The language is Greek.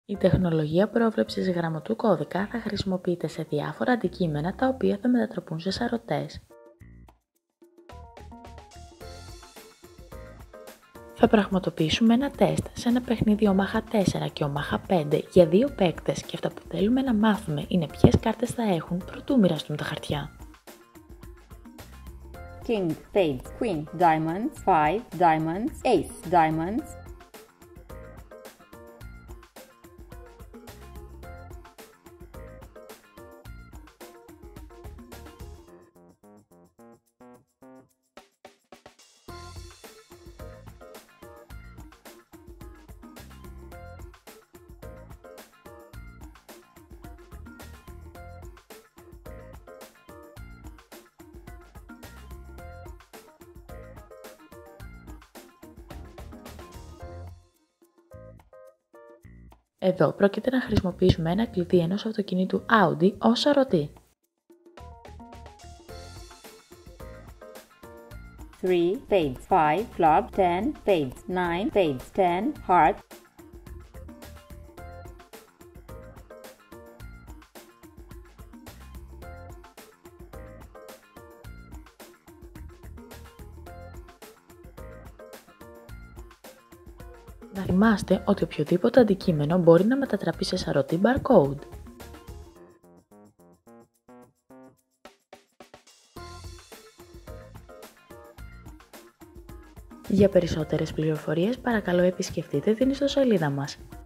Η τεχνολογία πρόβλεψης γραμματού κώδικα θα χρησιμοποιείται σε διάφορα αντικείμενα τα οποία θα μετατραπούν σε σαρωτές. Θα πραγματοποιήσουμε ένα τεστ σε ένα παιχνίδι ομάχα 4 και ομάχα 5 για 2 παίκτες και αυτά που θέλουμε να μάθουμε είναι ποιες κάρτες θα έχουν προτού μοιραστούν τα χαρτιά. King, spades, queen, diamonds, 5, diamonds, ace, diamonds. Εδώ πρόκειται να χρησιμοποιήσουμε ένα κλειδί ενός αυτοκινήτου Audi ως σαρωτή. 3 spades, 5 club, 10 spades, 9 spades, 10 heart. Να θυμάστε ότι οποιοδήποτε αντικείμενο μπορεί να μετατραπεί σε σαρωτή barcode. Για περισσότερες πληροφορίες παρακαλώ επισκεφτείτε την ιστοσελίδα μας.